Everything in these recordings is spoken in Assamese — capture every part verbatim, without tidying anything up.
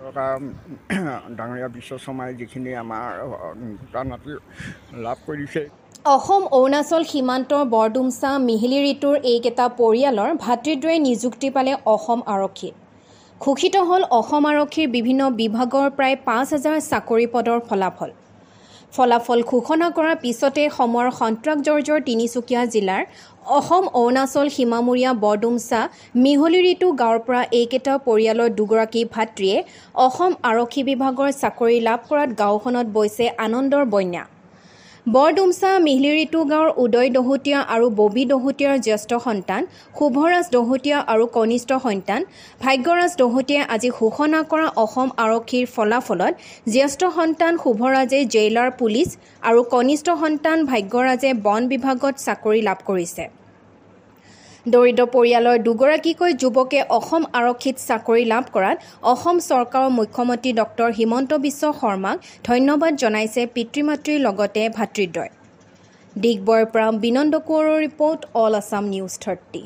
ডাঙৰীয়া বিশ্ব শৰ্মাই যিখিনি আমাৰ দুটা মাটি লাভ কৰিছে। অসম অৰুণাচল সীমান্তৰ বৰডুমছা মিহিলি ঋতুৰ এইকেইটা পৰিয়ালৰ ভাতৃদ্বয়ে নিযুক্তি পালে অসম আৰক্ষী। ঘোষিত হ'ল অসম আৰক্ষীৰ বিভিন্ন বিভাগৰ প্ৰায় পাঁচ হাজাৰ চাকৰি পদৰ ফলাফল। ফলাফল ঘোষণা কৰাৰ পিছতে সময়ৰ সন্ত্ৰাসজৰ্জৰ তিনিচুকীয়া জিলাৰ অসম অৰুণাচল সীমামূৰীয়া বৰডুমছা মিহলি ঋতু গাঁৱৰ পৰা এইকেইটা পৰিয়ালৰ দুগৰাকী ভাতৃয়ে অসম আৰক্ষী বিভাগৰ চাকৰি লাভ কৰাত গাঁওখনত বৈছে আনন্দৰ বন্যা। বৰডুমছা মিহিলি ঋতু গাঁৱৰ উদয় দহোটীয়া আৰু ববী দহোটীয়াৰ জ্যেষ্ঠ সন্তান শুভৰাজ দহোটীয়া আৰু কনিষ্ঠ সন্তান ভাগ্যৰাজ দহোটীয়াই আজি ঘোষণা কৰা অসম আৰক্ষীৰ ফলাফলত জ্যেষ্ঠ সন্তান শুভৰাজে জেইলাৰ পুলিচ আৰু কনিষ্ঠ সন্তান ভাগ্যৰাজে বন বিভাগত চাকৰি লাভ কৰিছে। দৰিদ্ৰ পৰিয়ালৰ দুগৰাকীকৈ যুৱকে অসম আৰক্ষীত চাকৰি লাভ কৰাত অসম চৰকাৰৰ মুখ্যমন্ত্ৰী ডক্টৰ হিমন্ত বিশ্ব শৰ্মাক ধন্যবাদ জনাইছে পিতৃ মাতৃৰ লগতে ভাতৃদ্বয়। ডিগবৈৰ পৰা বিনন্দ কোঁৱৰৰ report, all Assam news thirty.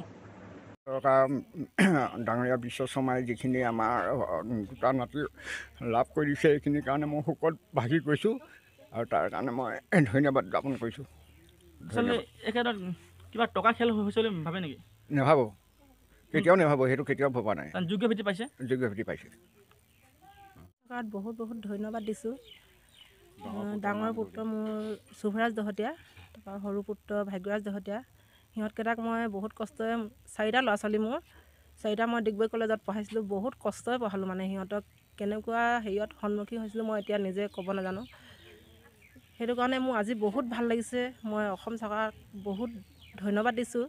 ডাঙৰীয়া বিশ্ব শৰ্মাই যিখিনি আমাৰ দুটা মাটি লাভ কৰিছে এইখিনিৰ কাৰণে মই শোকত ভাগি গৈছোঁ আৰু তাৰ কাৰণে মই ধন্যবাদ জ্ঞাপন কৰিছোঁ। কিবা টকা খেল হৈছে বুলি ভাবে নেকি? নেভাবোঁ, কেতিয়াও নেভাবোঁ, সেইটো কেতিয়াও ভবা নাই। যোগ্য ভিত্তি পাইছে যোগ্য ভিত্তি পাইছে। বহুত বহুত ধন্যবাদ দিছোঁ। ডাঙৰ পুত্ৰ মোৰ শুভৰাজ দহোটীয়া, তাৰপৰা সৰু পুত্ৰ ভাগ্যৰাজ দহোটীয়া। সিহঁতকেইটাক মই বহুত কষ্টৰে, চাৰিটা ল'ৰা ছোৱালী মোৰ, চাৰিটা মই ডিগবৈ কলেজত পঢ়াইছিলোঁ। বহুত কষ্টৰে পঢ়ালোঁ, মানে সিহঁতক কেনেকুৱা হেৰিয়ত সন্মুখীন হৈছিলোঁ মই এতিয়া নিজে ক'ব নাজানো। সেইটো কাৰণে মোৰ আজি বহুত ভাল লাগিছে। মই অসম চৰকাৰক বহুত ধন্যবাদ দিছোঁ।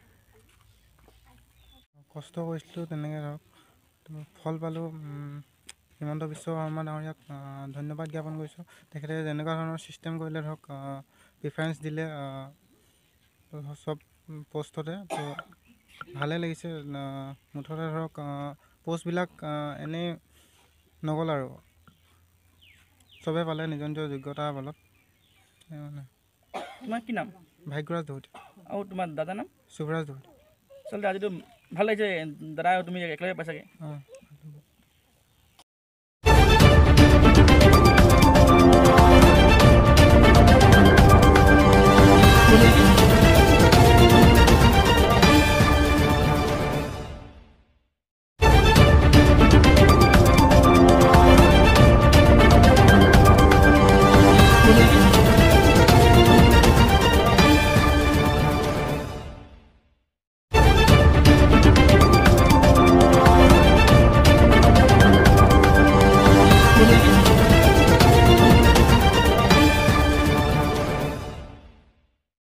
কষ্ট কৰিছিলোঁ তেনেকৈ ধৰক ফল পালোঁ। হিমন্ত বিশ্ব শৰ্মা ডাঙৰীয়াক ধন্যবাদ জ্ঞাপন কৰিছোঁ। তেখেতে যেনেকুৱা ধৰণৰ ছিষ্টেম কৰিলে ধৰক প্ৰিফাৰেঞ্চ দিলে চব পষ্টতে, তো ভালেই লাগিছে। মুঠতে ধৰক পষ্টবিলাক এনেই নগ'ল আৰু চবেই পালে নিজৰ নিজৰ যোগ্যতাৰ বলত। তোমাৰ কি নাম? ভাগ্যৰাজ দহোটীয়া। আৰু তোমাৰ দাদাৰ নাম? শুভৰাজ দহোটীয়া। আচলতে আজিতো ভাল লাগিছে দাদা, তুমি একেলগে পাইছাগৈ। অঁ।